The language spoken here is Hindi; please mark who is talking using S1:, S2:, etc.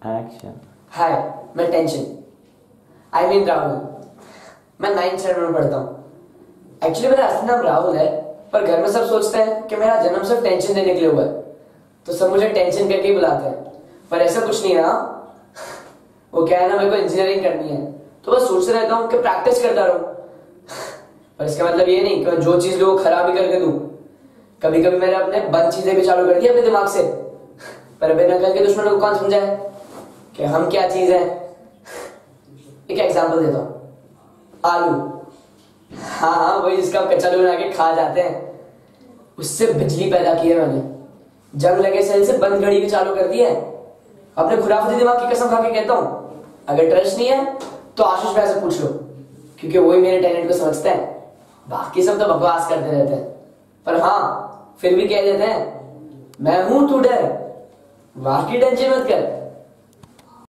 S1: एक्शन।
S2: हाय, मैं टेंशन आई मीन राहुल। मैं 9th स्टैंडर्ड में पढ़ता हूँ। एक्चुअली मेरा असली नाम राहुल है, पर घर में सब सोचते हैं कि मेरा जन्म सिर्फ टेंशन देने के लिए हुआ है, तो सब मुझे टेंशन करके ही बुलाते हैं। पर ऐसा कुछ नहीं है। वो क्या है ना, मेरे को इंजीनियरिंग करनी है, तो बस सोचते रहता हूँ कि प्रैक्टिस करता रहूँ। पर इसका मतलब ये नहीं कि मैं जो चीज लो खराब ही करके दूं। कभी कभी मैंने अपने बंद चीजें भी चालू कर दी अपने दिमाग से, पर अबे नकल के दुश्मनों को कौन समझाए कि हम क्या चीज है। एक एग्जांपल देता हूँ, आलू। हाँ, वही जिसका आप कच्चा बना के खा जाते हैं। उससे बिजली पैदा की है मैंने, जंग लगे सेल से बंद घड़ी भी चालू कर दी है। अपने खुराफती दिमाग की कसम खा के कहता हूँ, अगर ट्रस्ट नहीं है तो आशीष भाई से पूछ लो, क्योंकि वही मेरे टैलेंट को समझते हैं। बाकी सब तो बकवास करते रहते हैं, पर हाँ फिर भी कह देते हैं मैं हूं तू डर, बाकी टेंशन मत कर।